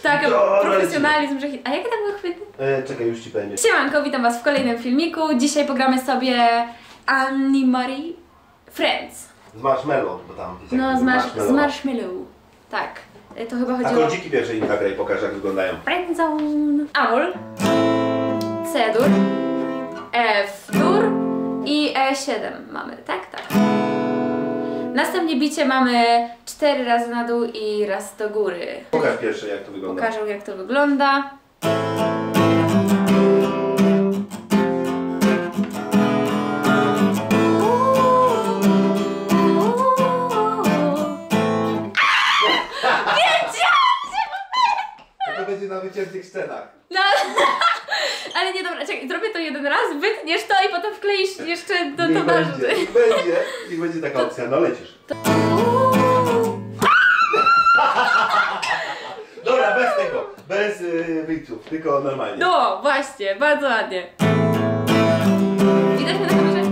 Tak, profesjonalizm, że hit. A jakie tam były chwyty? Czekaj, już ci powiem. Siemanko, witam was w kolejnym filmiku. Dzisiaj pogramy sobie Animari Friends. Z Marshmallow, bo tam... No, z Marshmallow. Tak. To chyba chodziło... A kodziki pierwsze im zagraj, pokaż jak wyglądają. Friendzone. A-dur, C-dur, F-dur i E7 mamy, tak? Tak. Następnie bicie mamy 4 razy na dół i raz do góry. Pokaż pierwsze jak to wygląda. Pokażę jak to wygląda. To będzie na wyciętych scenach. No, ale nie, dobra, czekaj, zrobię to jeden raz, wytniesz to i potem wkleisz jeszcze do towarzysza. Niech będzie taka opcja, no lecisz. Dobra, bez tego, bez wyjściów, tylko normalnie. No, właśnie, bardzo ładnie. Widać mnie na kamerze?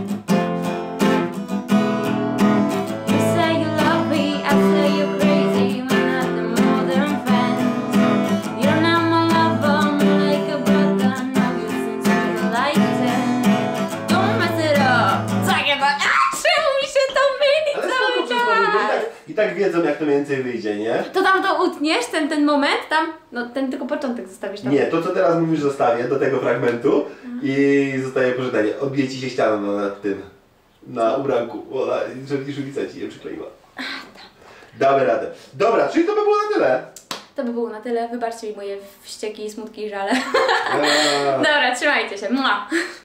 You say you love me, I say you're crazy, we're not the modern friends. You're not my lover, I'm like a brother, I know you since we were like 10. Don't mess it up, tak jak czemu mi się to myli Ale cały spoko, czas? i tak wiedzą jak to mniej więcej wyjdzie, nie? To tam to utniesz, ten moment, tam, no ten tylko początek zostawisz tam. Nie, to co teraz mówisz zostawię do tego fragmentu i zostaje pożyczenie. Odbije ci się ścianą nad tym, na ubranku, żeby żulica ci je przykleiła. Damy radę. Dobra, czyli to by było na tyle. To by było na tyle, wybaczcie mi moje wścieki, smutki i żale. Dobra, trzymajcie się. Mua.